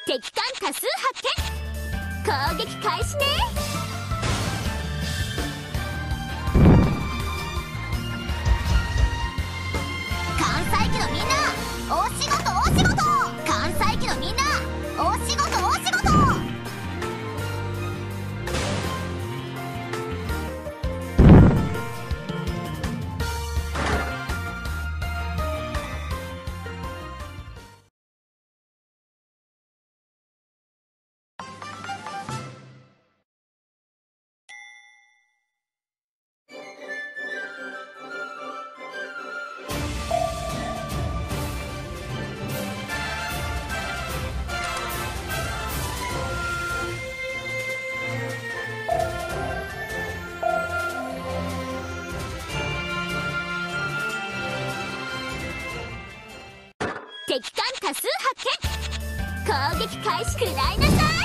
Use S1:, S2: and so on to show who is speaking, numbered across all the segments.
S1: 敵艦多数発見。攻撃開始ね。関西機のみんなお仕事お仕事。関西機のみんなお仕事お仕事。敵艦多数発見。攻撃開始。食らいなさい。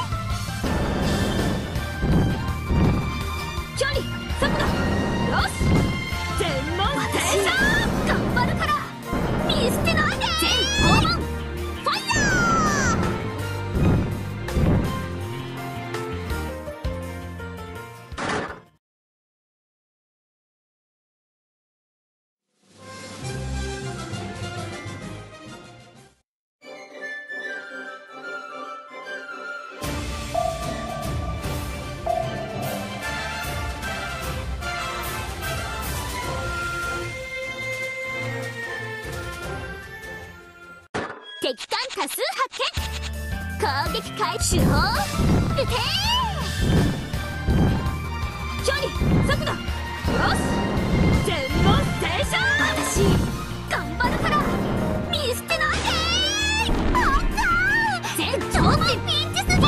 S1: 距離速度よし。全問正射。頑張るから見捨てないで。全訪問ファイヤー。敵艦多数発見。攻撃開始。手法撃てー。距離速度よし。全問正射。私頑張るから見捨てないでー。バカ。全超人ピンチすぎる。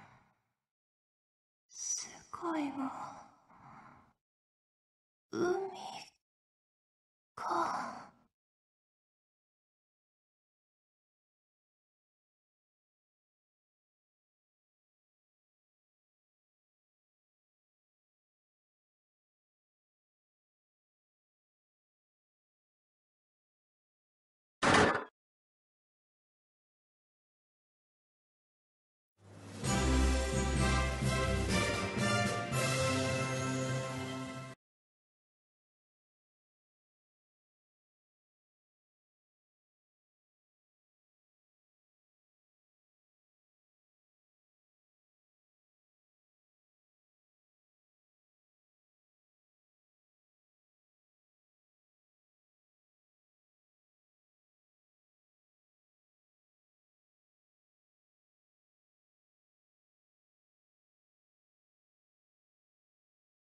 S2: 世界は海。